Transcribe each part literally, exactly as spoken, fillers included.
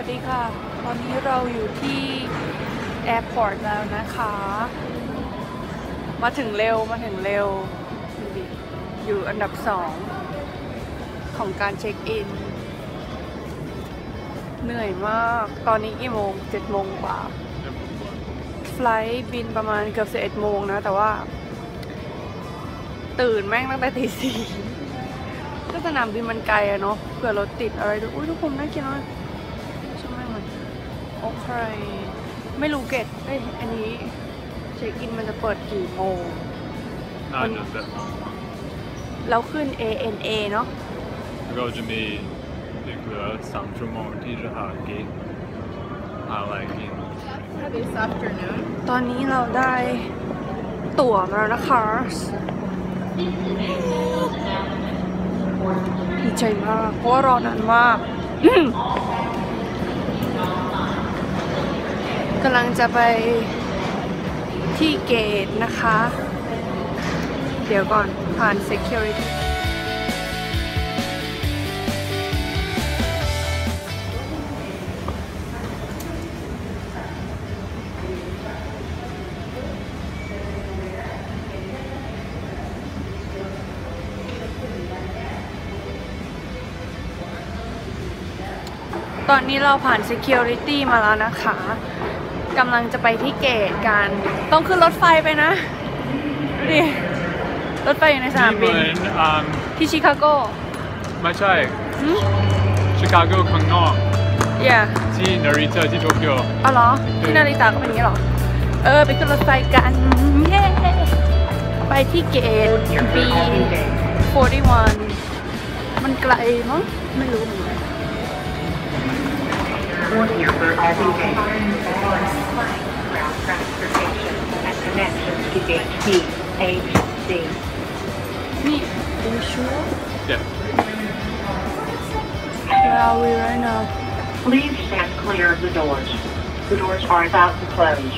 ดีค่ะตอนนี้เราอยู่ที่แอร์พอร์ตแล้วนะคะมาถึงเร็วมาถึงเร็วอยู่อันดับสองของการเช็คอินเหนื่อยมากตอนนี้กี่โมงเจ็ดโมงกว่าไฟลท์บินประมาณเกือบสิบเอ็ดโมงนะแต่ว่าตื่นแม่งตั้งแต่ตีสี่ก็สนามบินมันไกลอะเนาะเผื่อรถติดอะไรดูอุ้ยทุกคนน่ากินมากใช่ไหมมันโอเคไม่รู้เกตเอ้ยอันนี้เช็คอินมันจะเปิดกี่โมงน่าจะเสร็จแล้วขึ้น เอ เอ็น เอ เนาะแล้วก็จะมีอีกเหลือสามชั่วโมงที่จะหากินหาอะไรกินตอนนี้เราได้ตั๋วมาแล้วนะคะดีใจมากเพราะว่ารอนานมากกำลังจะไปที่เกตนะคะเดี๋ยวก่อนผ่าน security ตอนนี้เราผ่าน security มาแล้วนะคะกำลังจะไปที่เกตกันต้องขึ้นรถไฟไปนะดิรถไฟอยู่ในสนามบินที่ชิคาโกไม่ใช่ชิคาโกข้างนอกที่นาริตะที่โตเกียวอ๋อเหรอที่นาริตะก็เป็นอย่างนี้หรอเออไปขึ้นรถไฟกันเย้ไปที่เกต บี สี่สิบเอ็ด มันไกลมั้งไม่รู้เหมือนกัน Board here for every day. Ground transportation and connections to gate B, H, C. นี่ Are you sure? Yeah. Where are we right now? Please stand clear of the doors. The doors are about to close.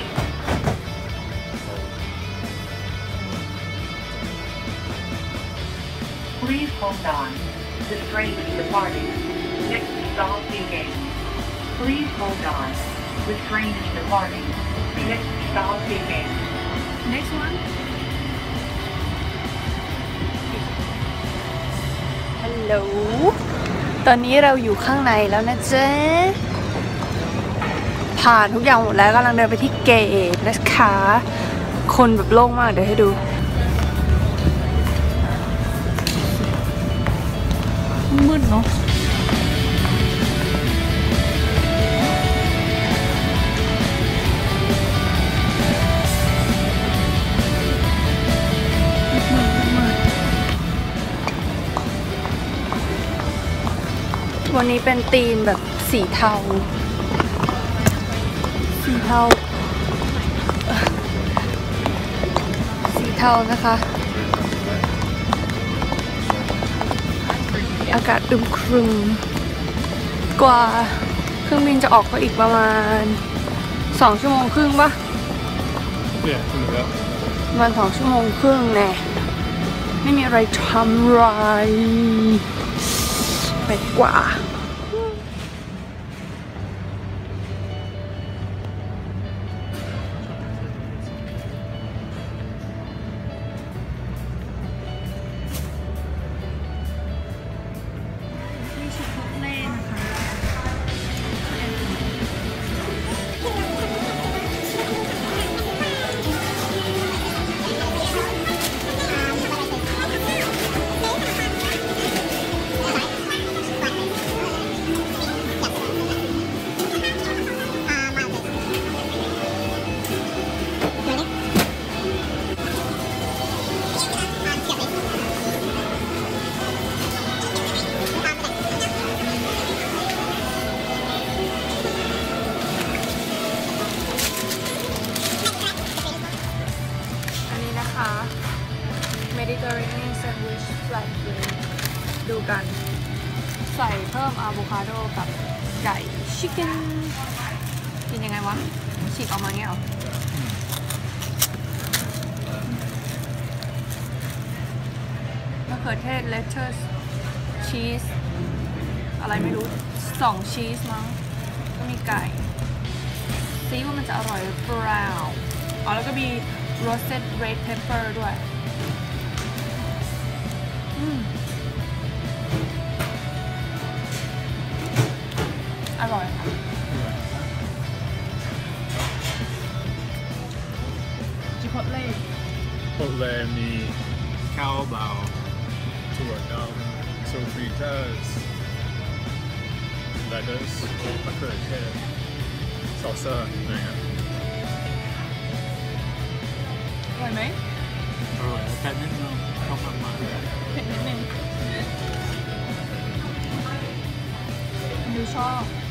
Please hold on. This train is departing. Next stop, Please hold on. This train is departing. Next stop, Next one. Hello. ตอนนี้เราอยู่ข้างในแล้วนะเจ๊ผ่านทุกอย่างหมดแล้วกำลังเดินไปที่เกตนะคะคนแบบโล่งมากเดี๋ยวให้ดูมืดเนาะวันนี้เป็นธีมแบบสีเทาสีเทาสีเทานะคะอากาศอึมครึมกว่าเครื่องบินจะออกก็อีกประมาณสองชั่วโมงครึ่งปะเนี่ยถึงแล้วประมาณสองชั่วโมงครึ่งแน่ไม่มีอะไรทำไรไปกว่าMediterranean sandwich flat bread ดูกันใส่เพิ่มอะโวคาโดกับไก่ชิคเก้นกินยังไงวะฉีกออกมาเงี้ยหรอมะเขือเทศเลทเทสชีสอะไรไม่รู้สองชีสมั้งก็มีไก่ซีว่ามันจะอร่อยหรือเปล่าอ๋อแล้วก็มี roasted red pepper ด้วยอืมอร่อยค่ะจิโพเล่ Chipotle มีข้าวเบาถั่วดำ sofritas lettuce มะเขือเทศซอสอะไรเงี้ยอร่อยไหมอร่อยแค่นิดนึงชอบมากๆเลยเผ็ดนิดนึงดูชอบ